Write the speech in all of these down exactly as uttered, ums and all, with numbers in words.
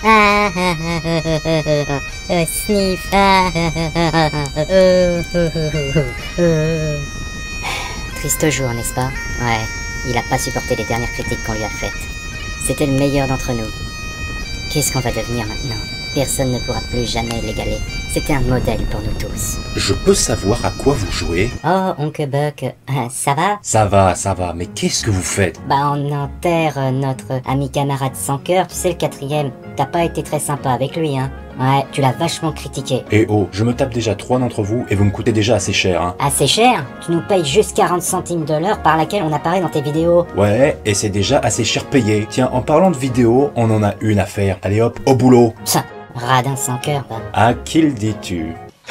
Ah, ah, ah, ah, ah, ah, ah, sniff. Ah, ah, ah, ah, ah, euh, euh, euh, euh. Triste jour, n'est-ce pas? Ouais, il a pas supporté les dernières critiques qu'on lui a faites. C'était le meilleur d'entre nous. Qu'est-ce qu'on va devenir maintenant? Personne ne pourra plus jamais l'égaler. C'était un modèle pour nous tous. Je peux savoir à quoi vous jouez? Oh, Oncle Buck, euh, ça va? Ça va, ça va, mais qu'est-ce que vous faites? Bah, on enterre euh, notre ami camarade sans cœur, tu sais, le quatrième. T'as pas été très sympa avec lui, hein? Ouais, tu l'as vachement critiqué. Eh oh, je me tape déjà trois d'entre vous et vous me coûtez déjà assez cher, hein. Assez cher? Tu nous payes juste quarante centimes de l'heure par laquelle on apparaît dans tes vidéos. Ouais, et c'est déjà assez cher payé. Tiens, en parlant de vidéos, on en a une à faire. Allez hop, au boulot. Ça, radin sans cœur, bah. À qui le dis-tu?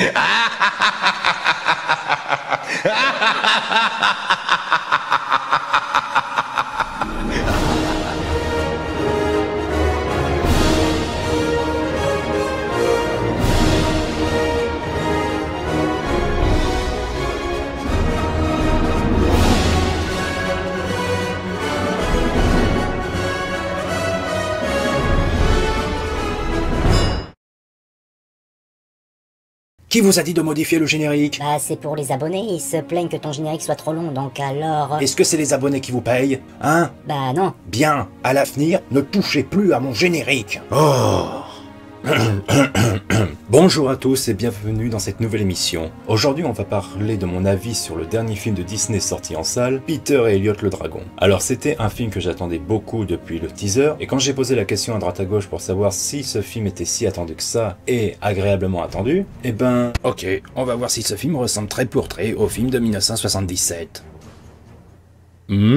Qui vous a dit de modifier le générique? Bah, c'est pour les abonnés, ils se plaignent que ton générique soit trop long, donc alors... Est-ce que c'est les abonnés qui vous payent? Hein? Bah non. Bien, à l'avenir, ne touchez plus à mon générique. Oh. Bonjour à tous et bienvenue dans cette nouvelle émission. Aujourd'hui on va parler de mon avis sur le dernier film de Disney sorti en salle, Peter et Elliot le Dragon. Alors c'était un film que j'attendais beaucoup depuis le teaser, et quand j'ai posé la question à droite à gauche pour savoir si ce film était si attendu que ça, et agréablement attendu, eh ben... Ok, on va voir si ce film ressemble trait pour trait au film de mille neuf cent soixante-dix-sept. Hmm?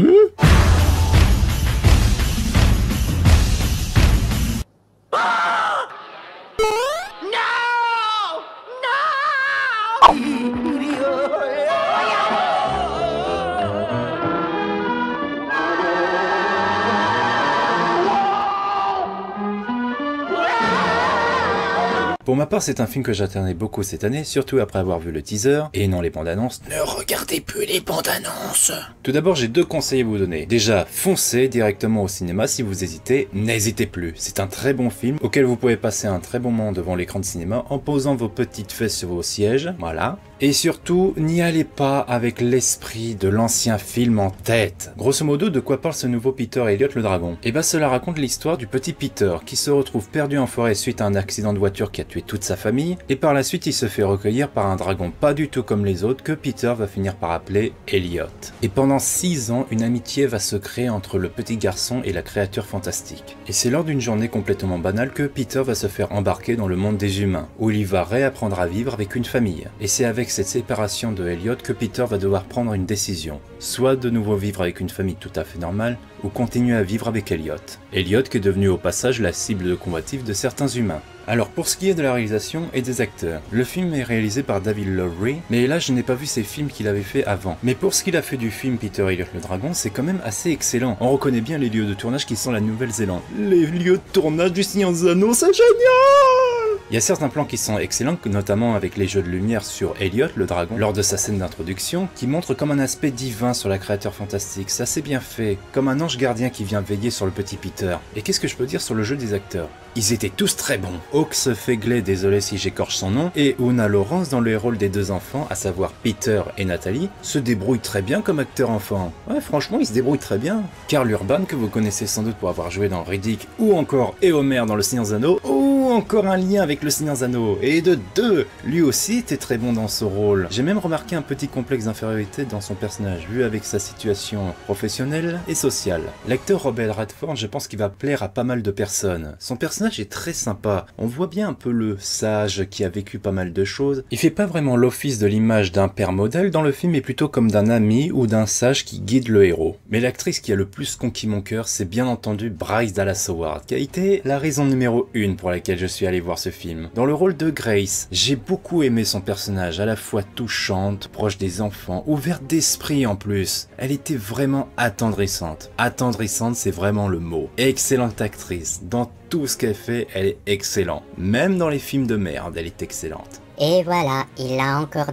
Pour ma part, c'est un film que j'attendais beaucoup cette année, surtout après avoir vu le teaser, et non les bandes annonces. Ne regardez plus les bandes annonces! Tout d'abord, j'ai deux conseils à vous donner. Déjà, foncez directement au cinéma si vous hésitez, n'hésitez plus. C'est un très bon film, auquel vous pouvez passer un très bon moment devant l'écran de cinéma en posant vos petites fesses sur vos sièges, voilà. Et surtout, n'y allez pas avec l'esprit de l'ancien film en tête. Grosso modo, de quoi parle ce nouveau Peter et Elliot le Dragon? Eh ben, cela raconte l'histoire du petit Peter, qui se retrouve perdu en forêt suite à un accident de voiture qui a tué toute sa famille, et par la suite il se fait recueillir par un dragon pas du tout comme les autres que Peter va finir par appeler Elliot. Et pendant six ans, une amitié va se créer entre le petit garçon et la créature fantastique. Et c'est lors d'une journée complètement banale que Peter va se faire embarquer dans le monde des humains, où il va réapprendre à vivre avec une famille. Et c'est avec cette séparation de Elliot que Peter va devoir prendre une décision, soit de nouveau vivre avec une famille tout à fait normale, ou continuer à vivre avec Elliot. Elliot qui est devenu au passage la cible de convoitise de certains humains. Alors pour ce qui est de la réalisation et des acteurs, le film est réalisé par David Lowery, mais là je n'ai pas vu ses films qu'il avait fait avant. Mais pour ce qu'il a fait du film Peter et Elliot le Dragon, c'est quand même assez excellent. On reconnaît bien les lieux de tournage qui sont la Nouvelle-Zélande. Les lieux de tournage du Seigneur des Anneaux, c'est génial! Il y a certains plans qui sont excellents, notamment avec les jeux de lumière sur Elliot le Dragon, lors de sa scène d'introduction, qui montre comme un aspect divin sur la créature fantastique. C'est assez bien fait, comme un ange gardien qui vient veiller sur le petit Peter. Et qu'est-ce que je peux dire sur le jeu des acteurs? Ils étaient tous très bons. Hawks Fegley, désolé si j'écorche son nom, et Una Lawrence dans les rôles des deux enfants, à savoir Peter et Natalie, se débrouillent très bien comme acteurs enfants. Ouais, franchement, ils se débrouillent très bien. Karl Urban, que vous connaissez sans doute pour avoir joué dans Riddick, ou encore Éomer dans Le Seigneur des Anneaux, ou encore un lien avec Le Seigneur des Anneaux, et de deux, lui aussi était très bon dans ce rôle. J'ai même remarqué un petit complexe d'infériorité dans son personnage, vu avec sa situation professionnelle et sociale. L'acteur Robert Redford, je pense qu'il va plaire à pas mal de personnes. Son personnage est très sympa, on voit bien un peu le sage qui a vécu pas mal de choses. Il fait pas vraiment l'office de l'image d'un père modèle dans le film, mais plutôt comme d'un ami ou d'un sage qui guide le héros. Mais l'actrice qui a le plus conquis mon cœur, c'est bien entendu Bryce Dallas Howard, qui a été la raison numéro une pour laquelle je suis allé voir ce film. Dans le rôle de Grace, j'ai beaucoup aimé son personnage, à la fois touchante, proche des enfants, ouverte d'esprit en plus. Elle était vraiment attendrissante. Attendrissante, c'est vraiment le mot. Excellente actrice, dans tout ce qu'elle fait, elle est excellente. Même dans les films de merde, elle est excellente. Et voilà, il l'a encore dit.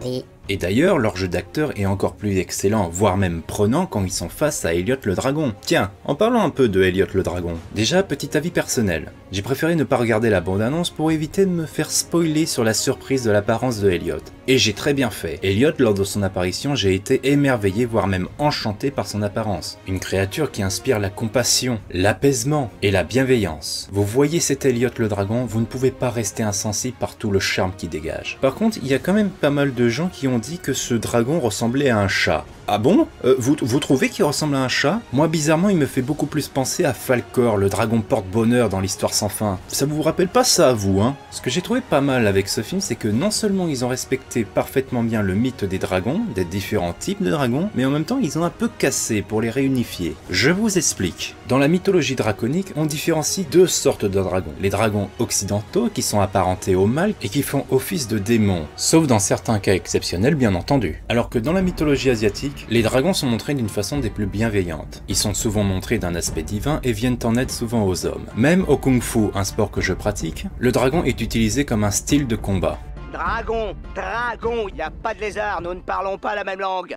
Et d'ailleurs, leur jeu d'acteur est encore plus excellent, voire même prenant quand ils sont face à Elliot le Dragon. Tiens, en parlant un peu de Elliot le Dragon, déjà petit avis personnel, j'ai préféré ne pas regarder la bande-annonce pour éviter de me faire spoiler sur la surprise de l'apparence de Elliot. Et j'ai très bien fait. Elliot, lors de son apparition, j'ai été émerveillé, voire même enchanté par son apparence. Une créature qui inspire la compassion, l'apaisement et la bienveillance. Vous voyez cet Elliot le Dragon, vous ne pouvez pas rester insensible par tout le charme qu'il dégage. Par contre, il y a quand même pas mal de gens qui ont dit que ce dragon ressemblait à un chat. Ah bon euh, vous, vous trouvez qu'il ressemble à un chat? Moi, bizarrement, il me fait beaucoup plus penser à Falkor, le dragon porte-bonheur dans l'histoire sans fin. Ça vous rappelle pas ça à vous, hein? Ce que j'ai trouvé pas mal avec ce film, c'est que non seulement ils ont respecté parfaitement bien le mythe des dragons, des différents types de dragons, mais en même temps, ils ont un peu cassé pour les réunifier. Je vous explique. Dans la mythologie draconique, on différencie deux sortes de dragons. Les dragons occidentaux, qui sont apparentés au mal et qui font office de démons, sauf dans certains cas exceptionnels, bien entendu. Alors que dans la mythologie asiatique, les dragons sont montrés d'une façon des plus bienveillantes. Ils sont souvent montrés d'un aspect divin et viennent en aide souvent aux hommes. Même au Kung Fu, un sport que je pratique, le dragon est utilisé comme un style de combat. Dragon, dragon, il n'y a pas de lézard, nous ne parlons pas la même langue.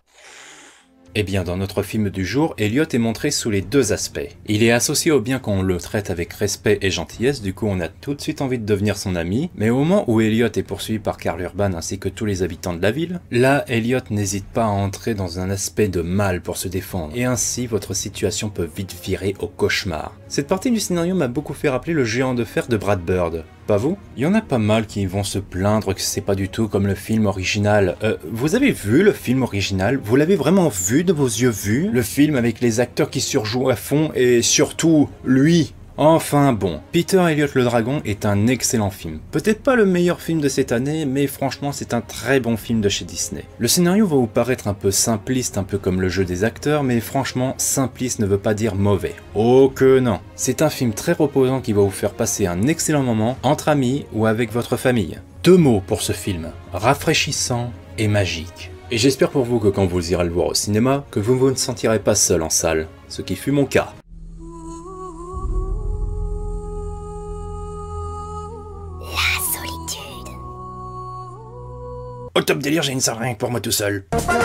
Eh bien, dans notre film du jour, Elliot est montré sous les deux aspects. Il est associé au bien quand on le traite avec respect et gentillesse, du coup on a tout de suite envie de devenir son ami, mais au moment où Elliot est poursuivi par Karl Urban ainsi que tous les habitants de la ville, là, Elliot n'hésite pas à entrer dans un aspect de mal pour se défendre, et ainsi votre situation peut vite virer au cauchemar. Cette partie du scénario m'a beaucoup fait rappeler le géant de fer de Brad Bird. Pas vous? Il y en a pas mal qui vont se plaindre que c'est pas du tout comme le film original. Euh, vous avez vu le film original? Vous l'avez vraiment vu de vos yeux vus? Le film avec les acteurs qui surjouent à fond et surtout, lui. Enfin bon, Peter Elliot le Dragon est un excellent film. Peut-être pas le meilleur film de cette année, mais franchement c'est un très bon film de chez Disney. Le scénario va vous paraître un peu simpliste, un peu comme le jeu des acteurs, mais franchement, simpliste ne veut pas dire mauvais. Oh que non! C'est un film très reposant qui va vous faire passer un excellent moment entre amis ou avec votre famille. Deux mots pour ce film, rafraîchissant et magique. Et j'espère pour vous que quand vous irez le voir au cinéma, que vous, vous ne sentirez pas seul en salle, ce qui fut mon cas. Au top délire, j'ai une salle rien que pour moi tout seul.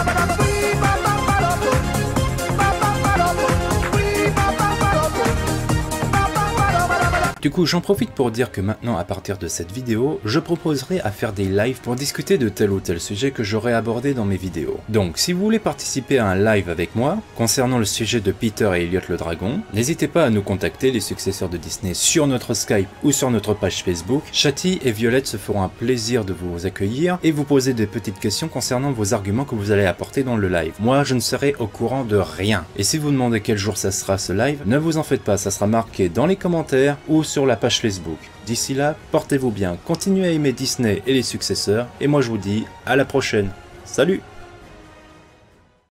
Du coup, j'en profite pour dire que maintenant, à partir de cette vidéo, je proposerai à faire des lives pour discuter de tel ou tel sujet que j'aurai abordé dans mes vidéos. Donc, si vous voulez participer à un live avec moi, concernant le sujet de Peter et Elliot le Dragon, n'hésitez pas à nous contacter, les successeurs de Disney, sur notre Skype ou sur notre page Facebook. Chatty et Violette se feront un plaisir de vous accueillir et vous poser des petites questions concernant vos arguments que vous allez apporter dans le live. Moi, je ne serai au courant de rien. Et si vous demandez quel jour ça sera ce live, ne vous en faites pas, ça sera marqué dans les commentaires ou sur la page Facebook. D'ici là, portez-vous bien, continuez à aimer Disney et les successeurs, et moi je vous dis à la prochaine. Salut!